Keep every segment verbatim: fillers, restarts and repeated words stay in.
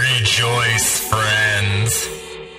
Rejoice, friends.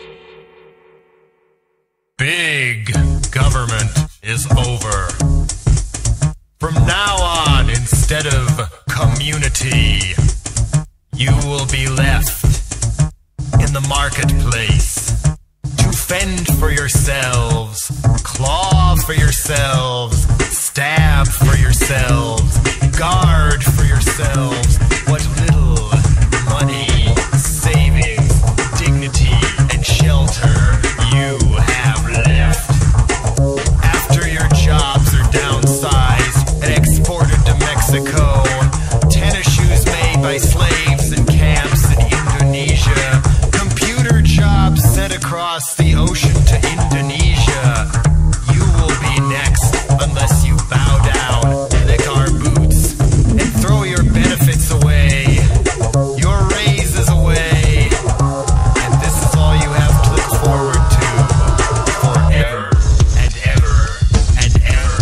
Big government is over. From now on, instead of community, you will be left in the marketplace to fend for yourselves, claw for yourselves, stab for yourselves, guard for yourselves what little money, savings, dignity, and shelter you have left. After your jobs are downsized and exported to Mexico, tennis shoes made by slaves in camps in Indonesia, computer jobs sent across the ocean to Indonesia, you will be next unless you bow down, lick our boots, and throw your benefits away, your raises away, and this is all you have to look forward to forever and ever and ever.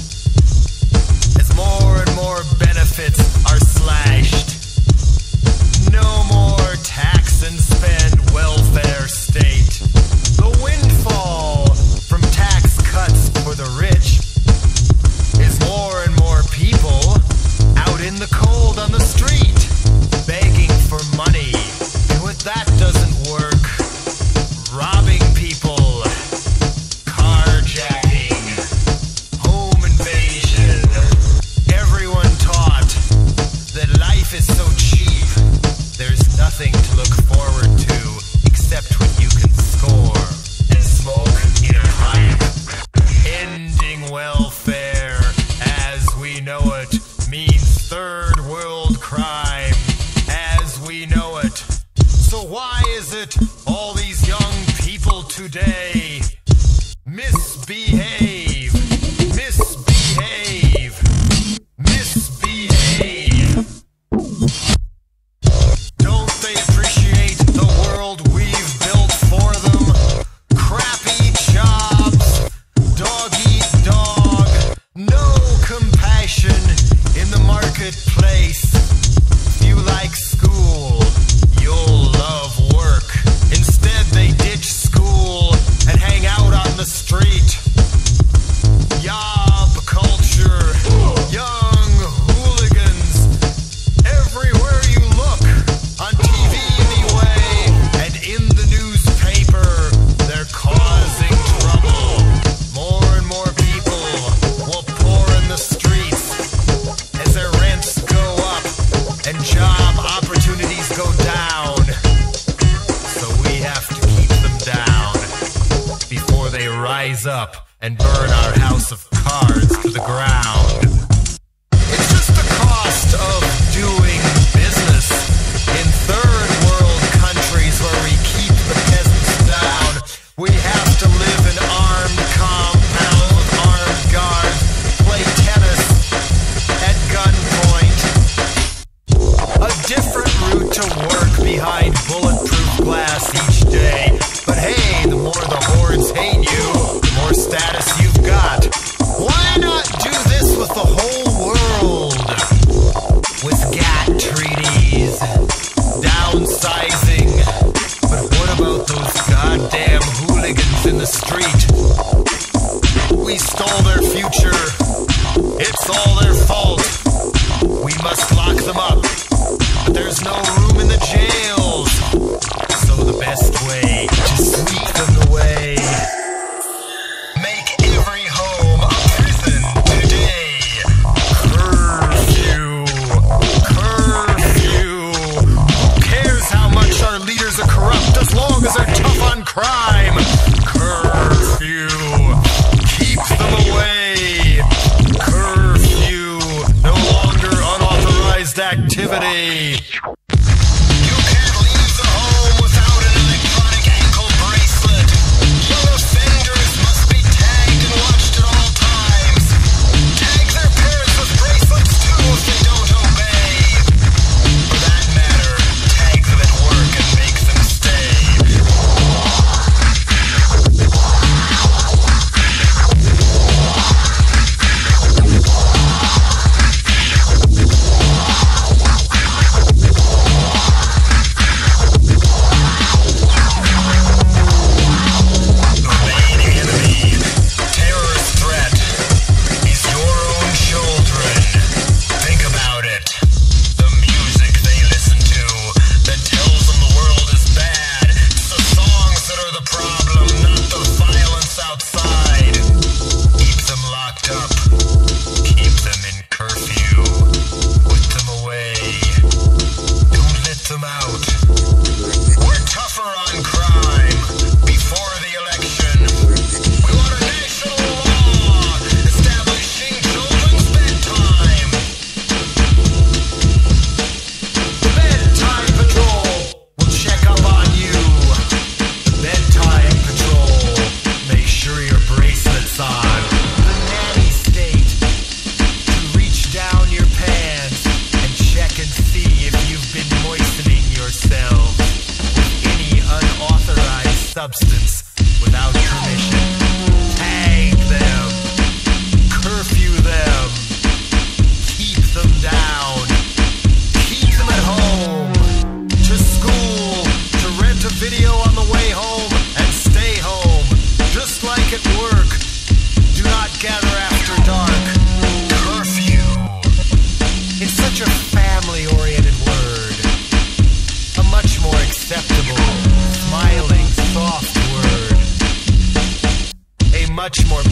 As more and more benefits are slashed, no more tax and spend welfare state. The windfall from tax cuts for the rich is more and more people out in the cold on the street, begging for money. And if that doesn't work, robbing people, carjacking, home invasion. Everyone taught that life is so cheap, there's nothing to look forward to except when you can score and smoke in a pipe. Ending welfare as we know it means third world crime as we know it. So why is it all these young people today misbehave, misbehave, misbehave? Don't they appreciate the world we've built for them? Crappy jobs, dog eat dog, no compassion in the marketplace. If you like school, you'll love work. Instead, they ditch school and hang out on the street. Yob culture, young hooligans, everywhere you look, on T V anyway, and in the newspaper, they're causing trouble. More and more people will pour in the streets as their rents go up and job opportunities go down. So we have to keep them down before they rise up and burn our house of cards to the ground. It's just the cost of doing business in third world countries where we keep the peasants down. We have to live in armed compounds with armed guards, play tennis at gunpoint. A different route to work behind bulletproof glass each day. But hey, the more the hordes hate you, the more status you've got. Why not do this with the whole world? With GATT treaties, downsizing. But what about those goddamn hooligans in the street? We stole their future. It's all their fault. We must lock them up. But there's no room in the jails. So the best way to sweep them away, make every home a prison today. Curfew, curfew. Who cares how much our leaders are corrupt as long as they're tough on crime? Curfew, keep them away. Curfew, no longer unauthorized activity. You can't leave the home without an electronic ankle bracelet. Young offenders must be tagged and watched at all times. Tag their parents with bracelets too if they don't obey. For that matter, tag them at work and make them stay. substance without permission. Tag them. Curfew them. Keep them down. Keep them at home. To school. To rent a video on the way home and stay home. Just like at work. Do not gather after dark. Curfew. It's such a family-oriented word. A much more acceptable, smiling, soft word. A much more